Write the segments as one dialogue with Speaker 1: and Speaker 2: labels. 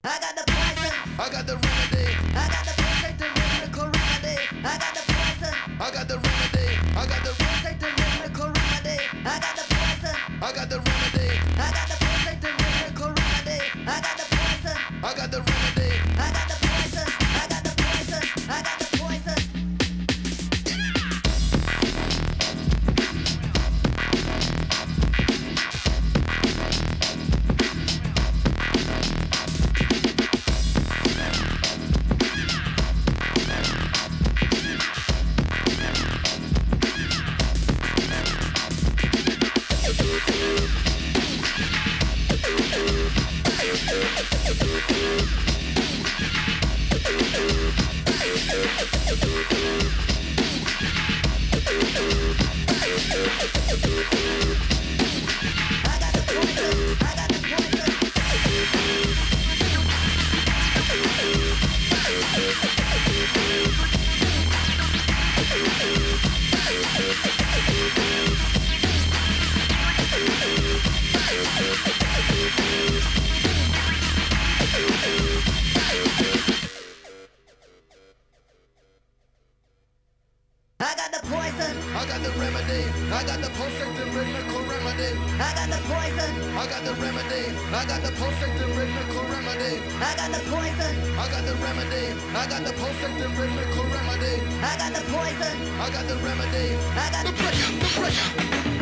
Speaker 1: I got the poison.
Speaker 2: I got the remedy.
Speaker 1: I got the perfect and rhythmical remedy. I got the poison.
Speaker 2: I got the remedy. I got the
Speaker 1: Perfect and rhythmical remedy. I got the poison.
Speaker 2: I got the remedy.
Speaker 1: I got the perfect and rhythmical remedy. I got the poison.
Speaker 2: I got the remedy.
Speaker 1: I got the poison. I got the poison. I got the poison. I got the poison.
Speaker 2: I got the remedy. I got the perfect and rhythmical remedy.
Speaker 1: I got the poison.
Speaker 2: I got the remedy. I got the perfect and rhythmical remedy.
Speaker 1: I got the poison.
Speaker 2: I got the remedy. I got the perfect and rhythmical remedy.
Speaker 1: I got the poison.
Speaker 2: I got the remedy.
Speaker 1: I got
Speaker 2: The pressure.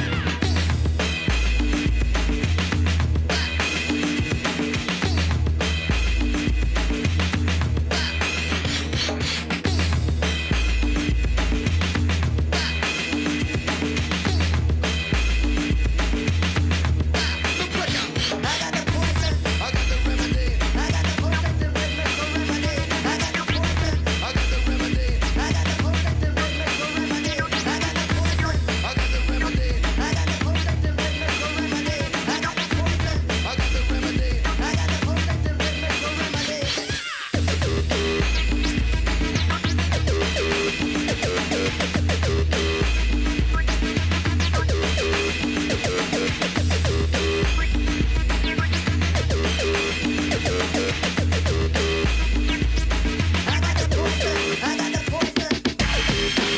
Speaker 1: I got the poison.
Speaker 2: I got the remedy.
Speaker 1: I got the perfect and rhythmical remedy. I got the poison.
Speaker 2: I got the remedy.
Speaker 1: I got the perfect and rhythmical remedy. I got the poison.
Speaker 2: I got the remedy.
Speaker 1: I got the perfect and rhythmical remedy. I got the poison.
Speaker 2: I got the remedy.
Speaker 1: I got the perfect and rhythmical remedy. I got the poison. I got the poison.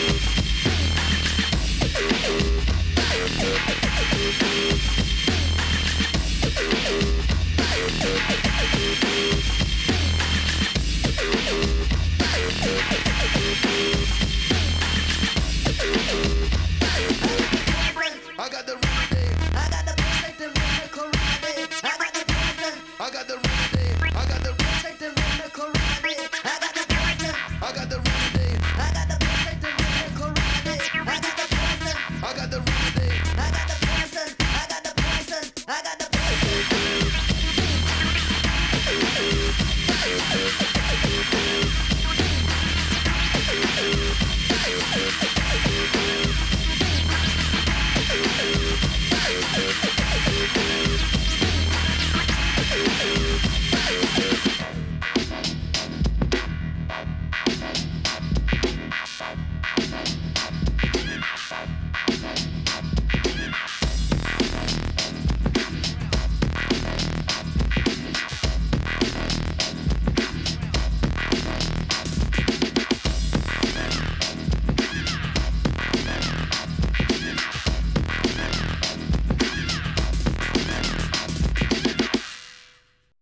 Speaker 2: I got the remedy.
Speaker 1: I got the perfect and rhythmical remedy. I got the poison.
Speaker 2: I got the remedy. I got the